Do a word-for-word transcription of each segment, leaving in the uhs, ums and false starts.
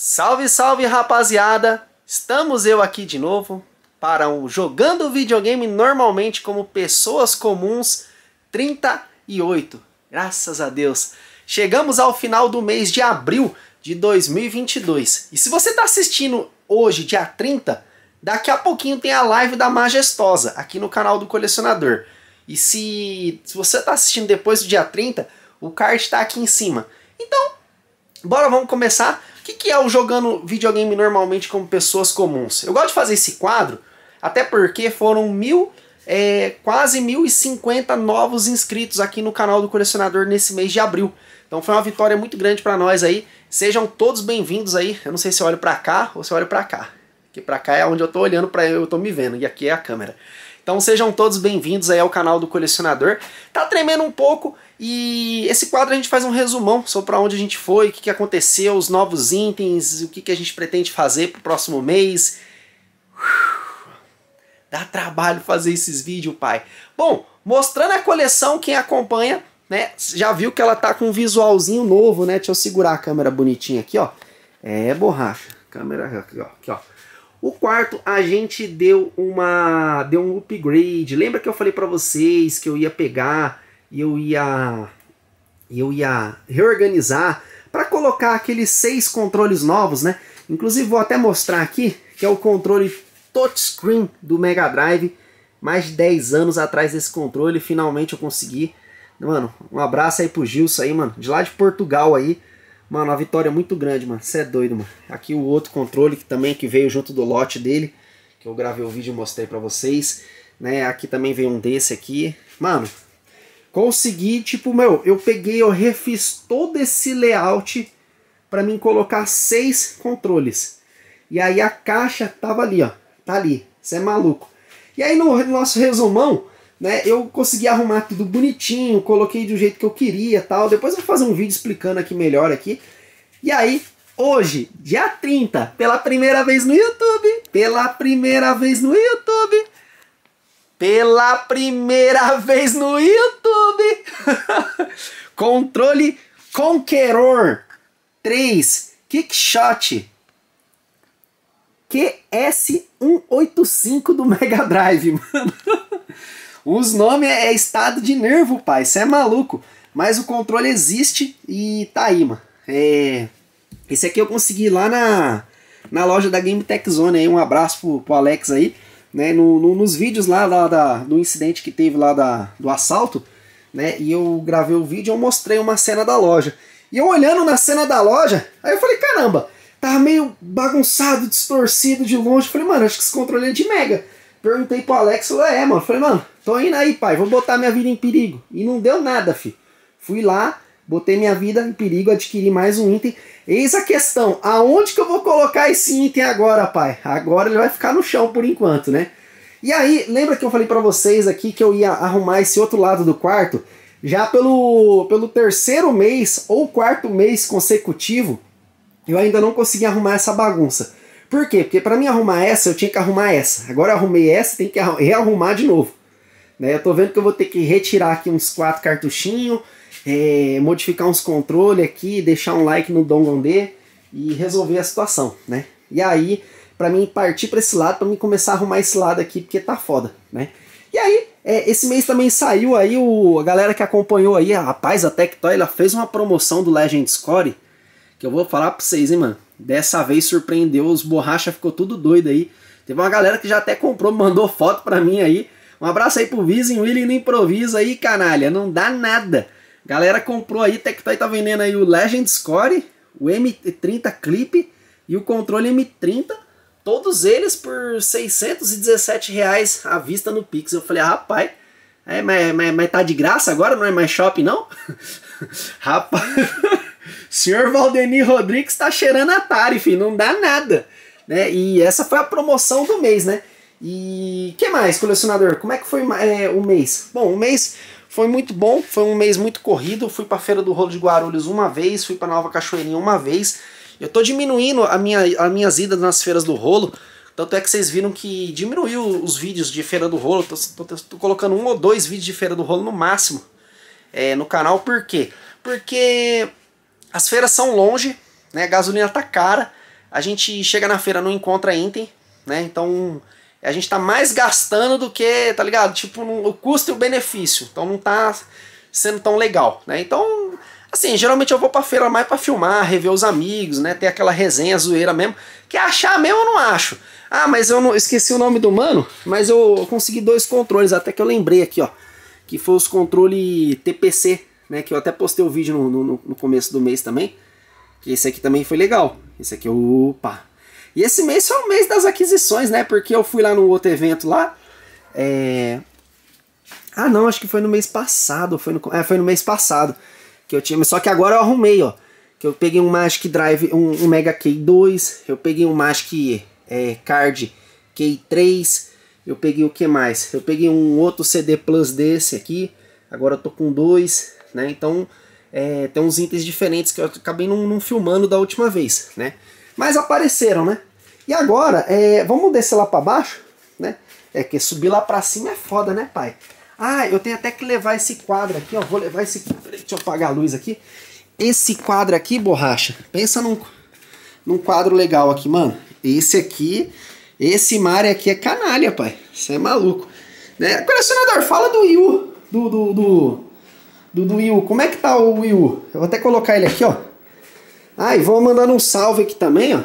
Salve, salve, rapaziada! Estamos eu aqui de novo para o Jogando Videogame Normalmente como Pessoas Comuns trinta e oito. Graças a Deus! Chegamos ao final do mês de abril de dois mil e vinte e dois. E se você está assistindo hoje, dia trinta, daqui a pouquinho tem a live da Majestosa aqui no canal do Colecionador. E se, se você está assistindo depois do dia trinta, o card está aqui em cima. Então, bora, vamos começar. O que, que é o Jogando Videogame Normalmente como Pessoas Comuns? Eu gosto de fazer esse quadro, até porque foram mil, é, quase mil e cinquenta novos inscritos aqui no canal do Colecionador nesse mês de abril. Então foi uma vitória muito grande para nós aí. Sejam todos bem-vindos aí. Eu não sei se eu olho para cá ou se eu olho para cá. Porque para cá é onde eu tô olhando, para eu tô me vendo, e aqui é a câmera. Então sejam todos bem-vindos aí ao canal do Colecionador. Tá tremendo um pouco e esse quadro a gente faz um resumão sobre para onde a gente foi, o que, que aconteceu, os novos itens, o que, que a gente pretende fazer pro próximo mês. Dá trabalho fazer esses vídeos, pai. Bom, mostrando a coleção, quem acompanha, né, já viu que ela tá com um visualzinho novo, né? Deixa eu segurar a câmera bonitinha aqui, ó. É, borracha. Câmera aqui, ó. Aqui, ó. O quarto a gente deu uma deu um upgrade. Lembra que eu falei para vocês que eu ia pegar e eu ia eu ia reorganizar para colocar aqueles seis controles novos, né? Inclusive vou até mostrar aqui que é o controle touchscreen do Mega Drive. Mais de dez anos atrás desse controle, finalmente eu consegui. Mano, um abraço aí pro Gilson aí, mano, de lá de Portugal aí. Mano, uma vitória muito grande, mano. Você é doido, mano. Aqui o outro controle que também que veio junto do lote dele, que eu gravei o vídeo e mostrei pra vocês, né? Aqui também veio um desse aqui. Mano, consegui, tipo, meu, eu peguei, eu refiz todo esse layout pra mim colocar seis controles. E aí a caixa tava ali, ó. Tá ali. Você é maluco. E aí no nosso resumão, né, eu consegui arrumar tudo bonitinho, coloquei do jeito que eu queria, tal. Depois eu vou fazer um vídeo explicando aqui melhor aqui. E aí, hoje, dia trinta, pela primeira vez no YouTube, pela primeira vez no YouTube, pela primeira vez no YouTube, controle Conqueror três Kickshot Q S cento e oitenta e cinco do Mega Drive, mano. Os nomes é estado de nervo, pai. Você é maluco. Mas o controle existe e tá aí, mano. É... Esse aqui eu consegui lá na, na loja da Game Tech Zone. Aí. Um abraço pro, pro Alex aí. Né? No, no, nos vídeos lá, lá da, do incidente que teve lá da, do assalto, né? E eu gravei o vídeo e eu mostrei uma cena da loja. E eu olhando na cena da loja, aí eu falei, caramba, tava meio bagunçado, distorcido de longe. Falei, mano, acho que esse controle é de Mega. Perguntei pro Alex, falou, é, mano. Falei, mano, tô indo aí, pai, vou botar minha vida em perigo. E não deu nada, fi. Fui lá, botei minha vida em perigo, adquiri mais um item. Eis a questão, aonde que eu vou colocar esse item agora, pai? Agora ele vai ficar no chão por enquanto, né? E aí, lembra que eu falei pra vocês aqui que eu ia arrumar esse outro lado do quarto? Já pelo, pelo terceiro mês ou quarto mês consecutivo, eu ainda não consegui arrumar essa bagunça. Por quê? Porque para mim arrumar essa, eu tinha que arrumar essa. Agora eu arrumei essa, tem que rearrumar de novo. Né? Eu tô vendo que eu vou ter que retirar aqui uns quatro cartuchinhos, é, modificar uns controles aqui, deixar um like no Dongondê e resolver a situação, né? E aí, para mim partir para esse lado, para mim começar a arrumar esse lado aqui, porque tá foda, né? E aí, é, esse mês também saiu aí, o, a galera que acompanhou aí, a rapaz, a Tectoy, ela fez uma promoção do Legend Score, que eu vou falar pra vocês, hein, mano. Dessa vez surpreendeu, os borracha ficou tudo doido aí. Teve uma galera que já até comprou, mandou foto pra mim aí. Um abraço aí pro Vizinho William no improviso aí, canalha. Não dá nada. Galera comprou aí, Tectoy tá vendendo aí o Legend Score, o M trinta Clip e o controle M trinta. Todos eles por seiscentos e dezessete reais à vista no Pix. Eu falei, ah, rapaz, é, mas, mas, mas tá de graça agora? Não é mais shopping, não? Rapaz... Senhor Valdemir Rodrigues tá cheirando Atari, filho, não dá nada, né? E essa foi a promoção do mês, né? E que mais, colecionador? Como é que foi é, o mês? Bom, o mês foi muito bom, foi um mês muito corrido. Fui pra Feira do Rolo de Guarulhos uma vez, fui pra Nova Cachoeirinha uma vez. Eu tô diminuindo a minha, as minhas idas nas feiras do rolo, tanto é que vocês viram que diminuiu os vídeos de Feira do Rolo. Tô, tô, tô colocando um ou dois vídeos de Feira do Rolo no máximo é, no canal. Por quê? Porque as feiras são longe, né? A gasolina tá cara. a gente chega na feira, não encontra item, né? Então a gente tá mais gastando do que, tá ligado? Tipo, no, o custo e o benefício. Então não tá sendo tão legal, né? Então, assim, geralmente eu vou pra feira mais pra filmar, rever os amigos, né? Ter aquela resenha zoeira mesmo. Que achar mesmo eu não acho. Ah, mas eu não esqueci o nome do mano, mas eu consegui dois controles, até que eu lembrei aqui, ó. Que foi os controles T P C, né? Que eu até postei o vídeo no, no, no começo do mês também. Que esse aqui também foi legal. Esse aqui, opa. E esse mês foi o mês das aquisições, né? Porque eu fui lá no outro evento lá. É... Ah, não, acho que foi no mês passado. Foi no, é, foi no mês passado. Que eu tinha... Só que agora eu arrumei, ó. Que eu peguei um Magic Drive, um, um Mega Key dois. Eu peguei um Magic é, Card Key três. Eu peguei o que mais? Eu peguei um outro C D Plus desse aqui. Agora eu tô com dois, né? Então... É, tem uns itens diferentes que eu acabei não, não filmando da última vez, né? Mas apareceram, né? E agora, é, vamos descer lá pra baixo, né? É que subir lá pra cima é foda, né, pai? Ah, eu tenho até que levar esse quadro aqui, ó. Vou levar esse... Deixa eu apagar a luz aqui. Esse quadro aqui, borracha. Pensa num, num quadro legal aqui, mano. Esse aqui... Esse Mario aqui é canalha, pai. Você é maluco. Né? Colecionador, fala do Wii U. Do... do, do... Do, do Wii U. Como é que tá o Wii U? Eu vou até colocar ele aqui, ó. Ah, e vou mandando um salve aqui também, ó.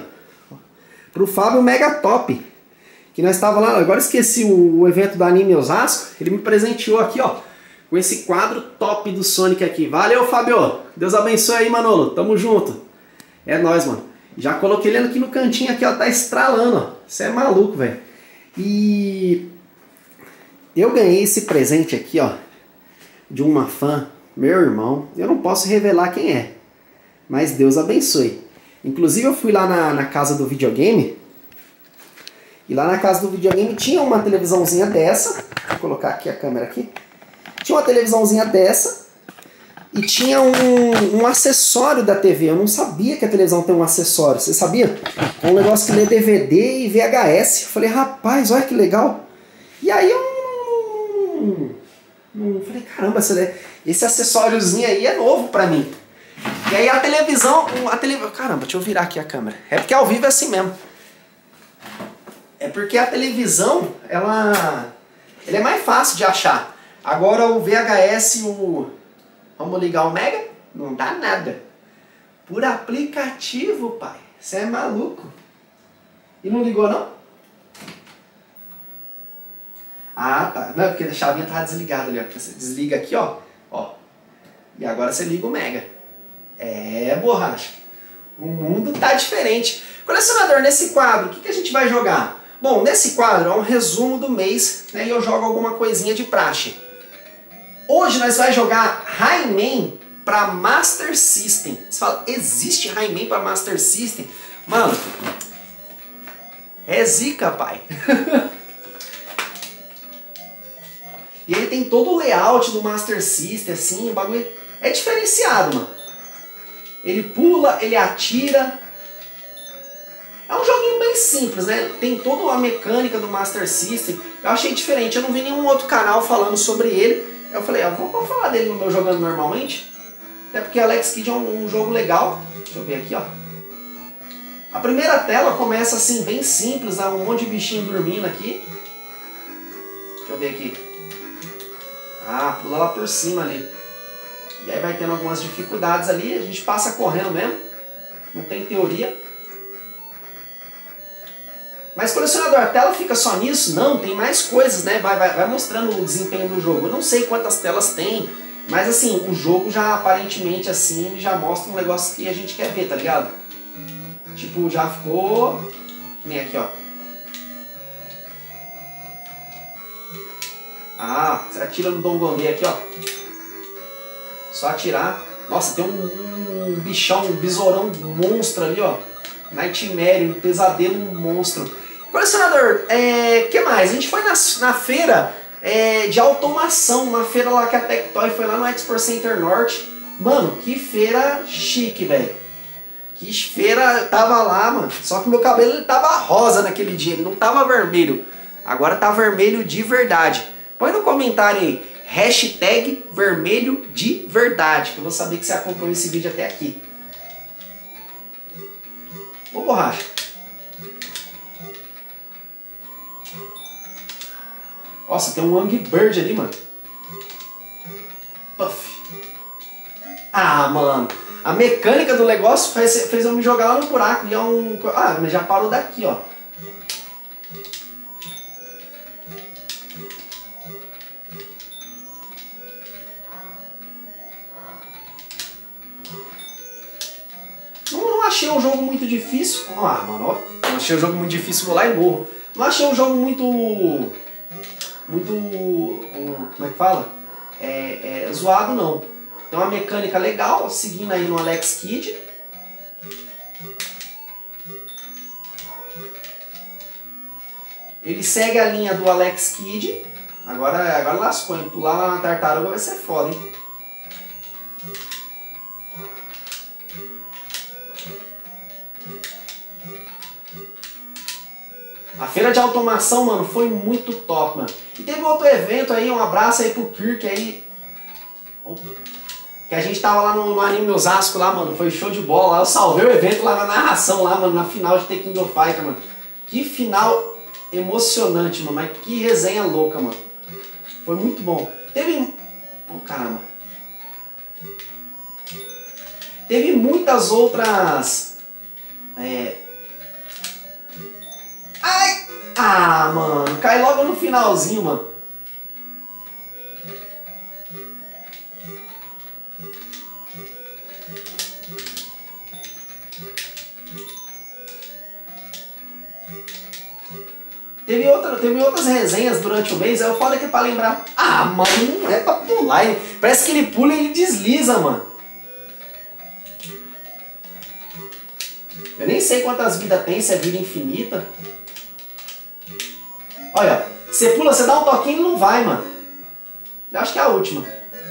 Pro Fábio Mega Top. Que nós tava lá, agora esqueci o, o evento do Anime Osasco. Ele me presenteou aqui, ó. Com esse quadro top do Sonic aqui. Valeu, Fábio. Deus abençoe aí, Manolo. Tamo junto. É nóis, mano. Já coloquei ele aqui no cantinho aqui, ó. Tá estralando, ó. Você é maluco, velho. E... eu ganhei esse presente aqui, ó. De uma fã. Meu irmão, eu não posso revelar quem é, mas Deus abençoe. Inclusive eu fui lá na, na casa do videogame, e lá na casa do videogame tinha uma televisãozinha dessa, vou colocar aqui a câmera aqui, tinha uma televisãozinha dessa, e tinha um, um acessório da T V, eu não sabia que a televisão tem um acessório, você sabia? É um negócio que lê D V D e V H S, eu falei, rapaz, olha que legal, e aí eu... Hum, falei, caramba, esse acessóriozinho aí é novo pra mim. E aí a televisão, a televisão, caramba, deixa eu virar aqui a câmera. É porque ao vivo é assim mesmo. É porque a televisão, ela, ela é mais fácil de achar. Agora o V H S, o, vamos ligar o Mega, não dá nada. Por aplicativo, pai. Você é maluco. E não ligou não? Ah, tá. Não, porque a chavinha tava desligada ali, ó. Você desliga aqui, ó. Ó. E agora você liga o Mega. É, borracha. O mundo tá diferente. Colecionador, nesse quadro, o que, que a gente vai jogar? Bom, nesse quadro é um resumo do mês, né? E eu jogo alguma coisinha de praxe. Hoje nós vamos jogar Rayman para Master System. Você fala, existe Rayman para Master System? Mano, é zica, pai. E ele tem todo o layout do Master System, assim, o bagulho é diferenciado, mano. Ele pula, ele atira. É um joguinho bem simples, né? Tem toda a mecânica do Master System. Eu achei diferente, eu não vi nenhum outro canal falando sobre ele. Eu falei, ah, vou falar dele no meu jogando normalmente. Até porque Alex Kidd é um, um jogo legal. Deixa eu ver aqui, ó. A primeira tela começa assim, bem simples, há um monte de bichinho dormindo aqui. Deixa eu ver aqui. Ah, pula lá por cima ali. E aí vai tendo algumas dificuldades ali, a gente passa correndo mesmo. Não tem teoria. Mas colecionador, a tela fica só nisso? Não, tem mais coisas, né? Vai, vai, vai mostrando o desempenho do jogo. Eu não sei quantas telas tem, mas assim, o jogo já aparentemente assim, já mostra um negócio que a gente quer ver, tá ligado? Tipo, já ficou... Que nem aqui, ó. Ah, você atira no Dongongê aqui, ó. Só atirar. Nossa, tem um, um bichão, um besourão um monstro ali, ó. Nightmare, um pesadelo um monstro. Colecionador, é... que mais? A gente foi na, na feira é, de automação, uma feira lá que a Tectoy foi lá no Expo Center Norte. Mano, que feira chique, velho. Que feira, tava lá, mano. Só que meu cabelo ele tava rosa naquele dia, ele não tava vermelho. Agora tá vermelho de verdade. Põe no comentário aí, hashtag vermelho de verdade, que eu vou saber que você acompanhou esse vídeo até aqui. Ô borracha. Nossa, tem um Angry Bird ali, mano. Puff. Ah, mano. A mecânica do negócio fez, fez eu me jogar lá no buraco. E é um... Ah, mas já parou daqui, ó. Não, não achei um jogo muito difícil. Ah, mano, ó. Não achei um jogo muito difícil, vou lá e morro. Não achei um jogo muito... Muito... Como é que fala? É, é, zoado, não. Tem uma mecânica legal, seguindo aí no Alex Kidd. Ele segue a linha do Alex Kidd. Agora, agora lascou, hein? Pular lá na tartaruga vai ser foda, hein? A feira de automação, mano, foi muito top, mano. E teve outro evento aí, um abraço aí pro Kirk aí. Que a gente tava lá no, no Anime Osasco lá, mano. Foi show de bola lá. Eu salvei o evento lá na narração lá, mano, na final de The King of Fighters, mano. Que final emocionante, mano. Mas que resenha louca, mano. Foi muito bom. Teve... Oh, caramba. Teve muitas outras... É... Ai! Ah, mano. Cai logo no finalzinho, mano. Teve, outra, teve outras resenhas durante o mês, aí eu falo que é pra lembrar. Ah, mano, não é pra pular. Ele, parece que ele pula e ele desliza, mano. Eu nem sei quantas vidas tem, se é vida infinita. Olha, você pula, você dá um toquinho e não vai, mano. Eu acho que é a última.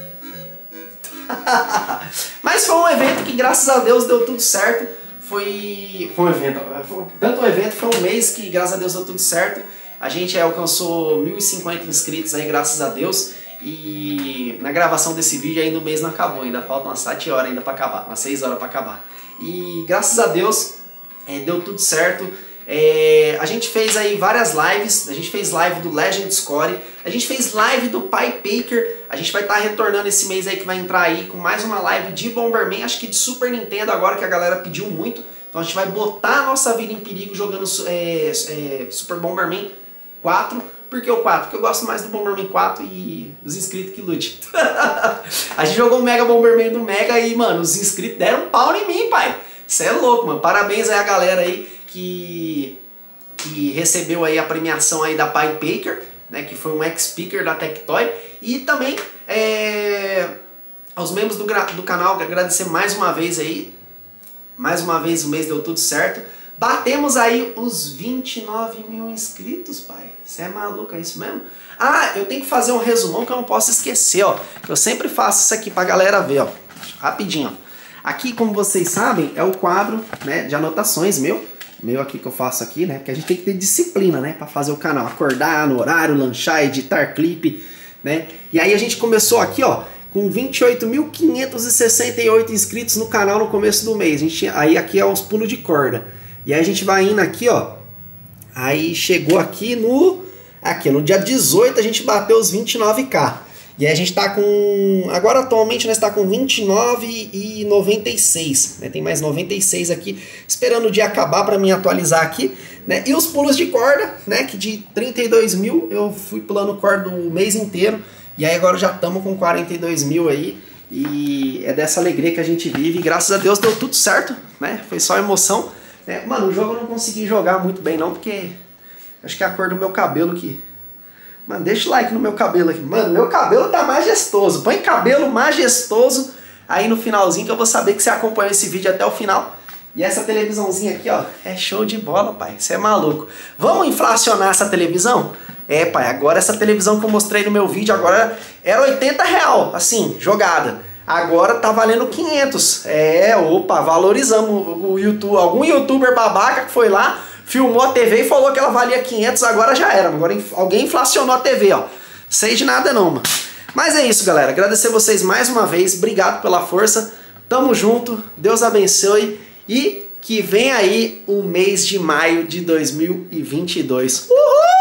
Mas foi um evento que, graças a Deus, deu tudo certo. Foi, foi um evento, foi, tanto um evento, foi um mês que, graças a Deus, deu tudo certo. A gente alcançou mil e cinquenta inscritos aí, graças a Deus. E na gravação desse vídeo ainda o mês não acabou, ainda faltam umas sete horas ainda para acabar, umas seis horas para acabar. E graças a Deus, é, deu tudo certo. É, a gente fez aí várias lives, a gente fez live do Legend Score, a gente fez live do Pai Baker, a gente vai estar tá retornando esse mês aí que vai entrar aí com mais uma live de Bomberman, acho que de Super Nintendo agora que a galera pediu muito, então a gente vai botar a nossa vida em perigo jogando é, é, Super Bomberman quatro, por que o quatro? Porque eu gosto mais do Bomberman quatro e os inscritos que lute. A gente jogou o Mega Bomberman do Mega e, mano, os inscritos deram um pau em mim, pai. Você é louco, mano. Parabéns aí a galera aí que, que recebeu aí a premiação aí da Pai Baker, né, que foi um ex-speaker da Tectoy. E também é, aos membros do, do canal, agradecer mais uma vez aí. Mais uma vez o mês deu tudo certo. Batemos aí os vinte e nove mil inscritos, pai. Você é maluco, é isso mesmo? Ah, eu tenho que fazer um resumão que eu não posso esquecer, ó. Eu sempre faço isso aqui pra galera ver, ó. Rapidinho, ó. Aqui, como vocês sabem, é o quadro, né, de anotações meu. Meu aqui que eu faço aqui, né? Porque a gente tem que ter disciplina, né? Pra fazer o canal. Acordar no horário, lanchar, editar clipe, né? E aí a gente começou aqui, ó, com vinte e oito mil quinhentos e sessenta e oito inscritos no canal no começo do mês. A gente, aí aqui é os pulos de corda. E aí a gente vai indo aqui, ó. Aí chegou aqui no... Aqui, no dia dezoito a gente bateu os vinte e nove K. E aí a gente tá com... Agora atualmente nós tá com vinte e nove e noventa e seis. Né? Tem mais noventa e seis aqui. Esperando o dia acabar para me atualizar aqui. Né? E os pulos de corda, né? Que de trinta e dois mil eu fui pulando corda o mês inteiro. E aí agora já estamos com quarenta e dois mil aí. E é dessa alegria que a gente vive. E graças a Deus deu tudo certo. Né? Foi só emoção. É, mano, o jogo eu não consegui jogar muito bem não, porque acho que é a cor do meu cabelo que... Mano, deixa o like no meu cabelo aqui. Mano, meu cabelo tá majestoso. Põe cabelo majestoso aí no finalzinho que eu vou saber que você acompanhou esse vídeo até o final. E essa televisãozinha aqui, ó, é show de bola, pai. Você é maluco. Vamos inflacionar essa televisão? É, pai, agora essa televisão que eu mostrei no meu vídeo agora era oitenta real, assim, jogada. Agora tá valendo quinhentos. É, opa, valorizamos o YouTube. Algum youtuber babaca que foi lá, filmou a T V e falou que ela valia quinhentos, agora já era. Agora alguém inflacionou a T V, ó. Sei de nada não, mano. Mas é isso, galera. Agradecer vocês mais uma vez. Obrigado pela força. Tamo junto. Deus abençoe. E que vem aí o mês de maio de dois mil e vinte e dois. Uhul!